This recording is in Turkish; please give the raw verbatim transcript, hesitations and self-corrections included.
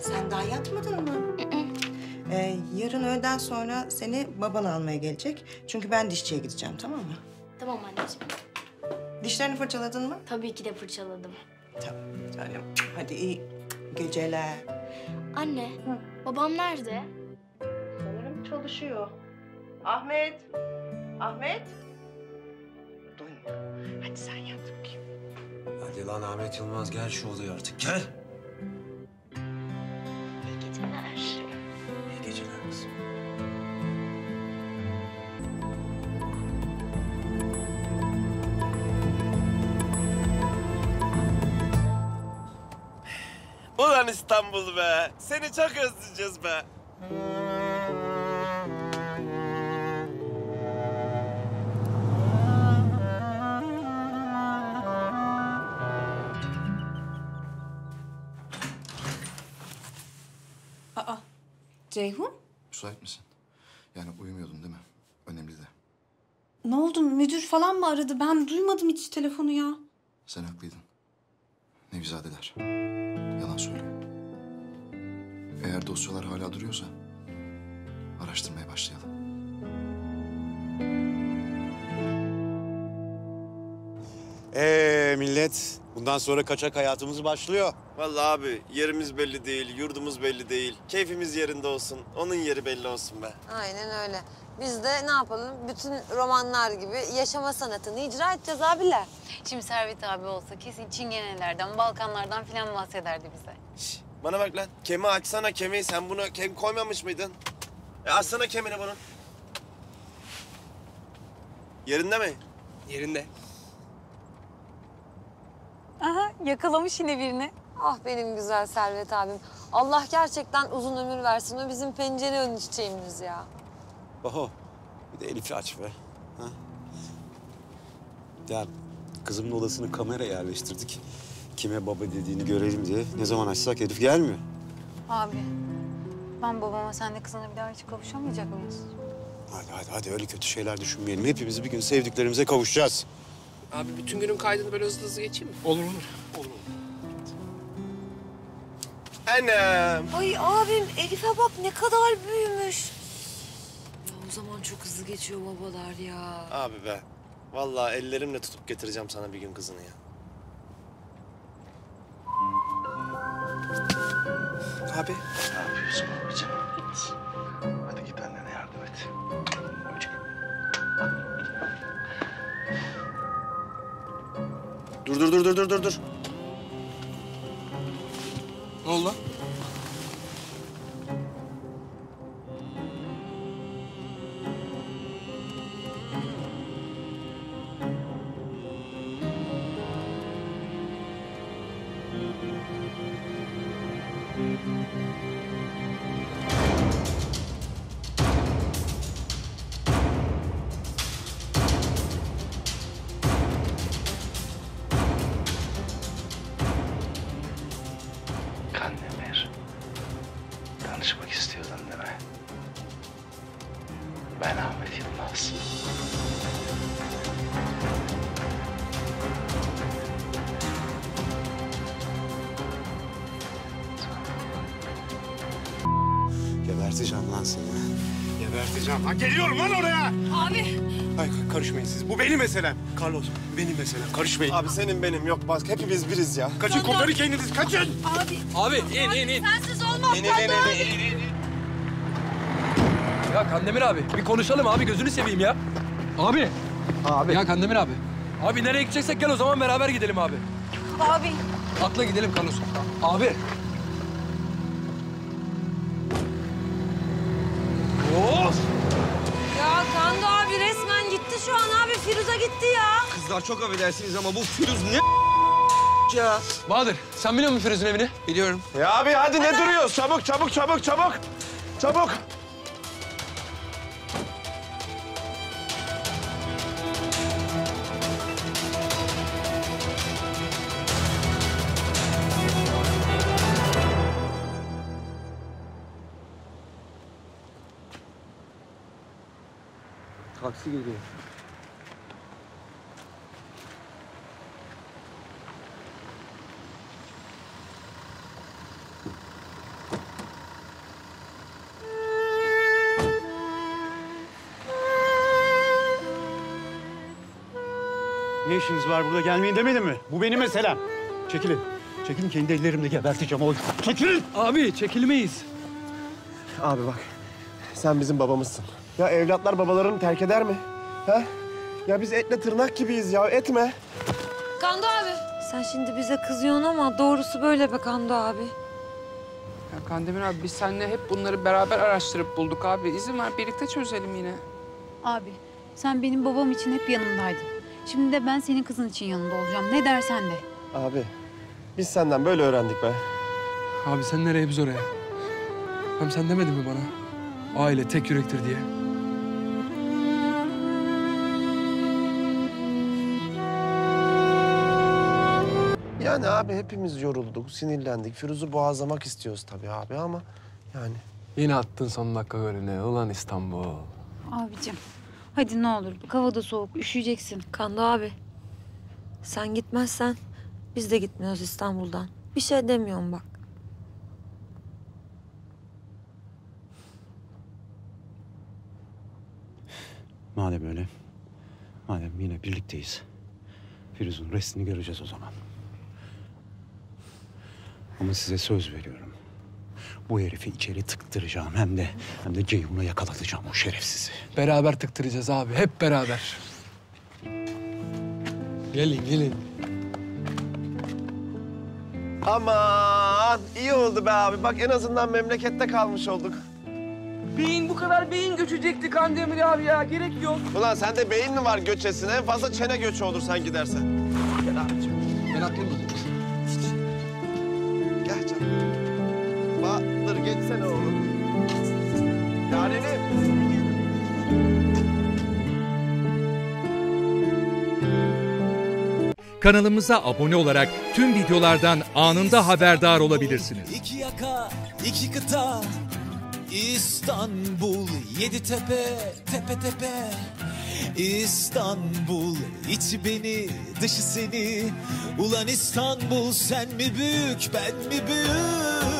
Sen daha yatmadın mı? Ee, yarın öğleden sonra seni baban almaya gelecek. Çünkü ben dişçiye gideceğim, tamam mı? Tamam anneciğim. Dişlerini fırçaladın mı? Tabii ki de fırçaladım. Tamam canım. Hadi iyi geceler. Anne, Hı. babam nerede? Sanırım çalışıyor. Ahmet. Ahmet. Duymuyor. Hadi sen yat bakayım. Hadi lan Ahmet Yılmaz, gel şu odaya artık, gel. İyi geceler. İyi geceler kızım. Ulan İstanbul be! Seni çok özleyeceğiz be! Aa, Ceyhun? Müsait misin? Yani uyumuyordun değil mi? Önemli de. Ne oldu? Müdür falan mı aradı? Ben duymadım hiç telefonu ya. Sen haklıydın. Nevizadeler. Yalan söylüyor. Eğer dosyalar hala duruyorsa araştırmaya başlayalım. Ee millet, bundan sonra kaçak hayatımız başlıyor. Vallahi abi yerimiz belli değil, yurdumuz belli değil. Keyfimiz yerinde olsun, onun yeri belli olsun be. Aynen öyle. Biz de ne yapalım? Bütün romanlar gibi yaşama sanatını icra edeceğiz abiler. Şimdi Servet abi olsa kesin Çingenelerden, Balkanlardan filan bahsederdi bize. Şş, bana bak lan, kemi açsana kemiği. Sen bunu kem koymamış mıydın? E açsana kemini bunun. Yerinde mi? Yerinde. Aha, yakalamış yine birini. Ah benim güzel Servet abim. Allah gerçekten uzun ömür versin. O bizim pencere önü çiçeğimiz ya. Oho, bir de Elif'i aç be. Ha? Ya kızımın odasını kamera yerleştirdik. Kime baba dediğini görelim diye. Ne zaman açsak Elif gelmiyor. Abi, ben babama sen de kızına bir daha hiç kavuşamayacak mıyız? Hadi hadi hadi öyle kötü şeyler düşünmeyelim. Hepimiz bir gün sevdiklerimize kavuşacağız. Abi bütün günün kaydını böyle hızlı hızlı geçeyim mi? Olur olur. Olur olur. Annem. Ay abim Elif'e bak ne kadar büyümüş. Ya o zaman çok hızlı geçiyor babalar ya. Abi be, vallahi ellerimle tutup getireceğim sana bir gün kızını ya. Abi. Ne yapıyorsun babacığım? Hadi git annene yardım et. Dur dur dur dur dur dur dur. Ne oldu lan? Kandemir. Tanışmak istiyordun değil mi? Ben Ahmet Yılmaz. Geberteceğim lan seni. Geberteceğim. Ha geliyorum lan oraya. Abi. Ay karışmayın siz. Bu benim meselem. Carlos, benim meselem. Karışmayın. Abi senin benim yok başka. Hepimiz biriz ya. Kaçın, kurtarın kendiniz. Kaçın. Abi in in in. Sensiz olmaz. İn in in in in in. Ya Kandemir abi bir konuşalım abi gözünü seveyim ya. Abi. Abi. Ya Kandemir abi. Abi nereye gideceksek gel o zaman beraber gidelim abi. Abi. Atla gidelim Carlos. Abi. Of! Ya Kando abi resmen gitti şu an abi. Firuze gitti ya. Kızlar çok affedersiniz ama bu Firuz ne ya? Bahadır sen biliyor musun Firuz'un evini? Biliyorum. Ya abi hadi ne duruyoruz? Çabuk çabuk çabuk çabuk. Çabuk. Taksi geliyor. Ne işiniz var burada? Gelmeyin demedim mi? Bu benim meselem. Çekilin. Çekilin, kendi ellerimle geberteceğim o. Çekilin! Abi çekilmeyiz. Abi bak, sen bizim babamızsın. Ya evlatlar babalarını terk eder mi? Ha? Ya biz etle tırnak gibiyiz ya, etme. Kando abi. Sen şimdi bize kızıyorsun ama doğrusu böyle be Kando abi. Ya Kandemir abi biz seninle hep bunları beraber araştırıp bulduk abi. İzin ver birlikte çözelim yine. Abi sen benim babam için hep yanımdaydın. Şimdi de ben senin kızın için yanında olacağım. Ne dersen de. Abi, biz senden böyle öğrendik be. Abi sen nereye biz oraya? Hem sen demedin mi bana? Aile tek yürektir diye. Yani abi hepimiz yorulduk, sinirlendik. Firuz'u boğazlamak istiyoruz tabii abi ama yani. Yine attın son dakika golünü. Ulan İstanbul. Abicim hadi ne olur. Bak hava da soğuk. Üşüyeceksin. Kando abi. Sen gitmezsen biz de gitmiyoruz İstanbul'dan. Bir şey demiyorum bak. Madem öyle, madem yine birlikteyiz, Firuz'un restini göreceğiz o zaman. Ama size söz veriyorum. Bu herifi içeri tıktıracağım hem de hem de Ceyhun'a yakalatacağım o şerefsizi. Beraber tıktıracağız abi. Hep beraber. Gelin gelin. Aman iyi oldu be abi. Bak en azından memlekette kalmış olduk. Beyin bu kadar beyin göçecekti Kandemir abi ya. Gerek yok. Ulan sende beyin mi var göçesine? En fazla çene göçü olur sen gidersen. Gel abiciğim. Ben atlayayım mı? Gel canım. Bahtır geçsene oğlum. Yarenim. Kanalımıza abone olarak tüm videolardan anında haberdar olabilirsiniz. İki yaka, iki kıta, İstanbul, yedi tepe, tepe tepe. İstanbul, içi beni, dışı seni. Ulan İstanbul, sen mi büyük, ben mi büyük?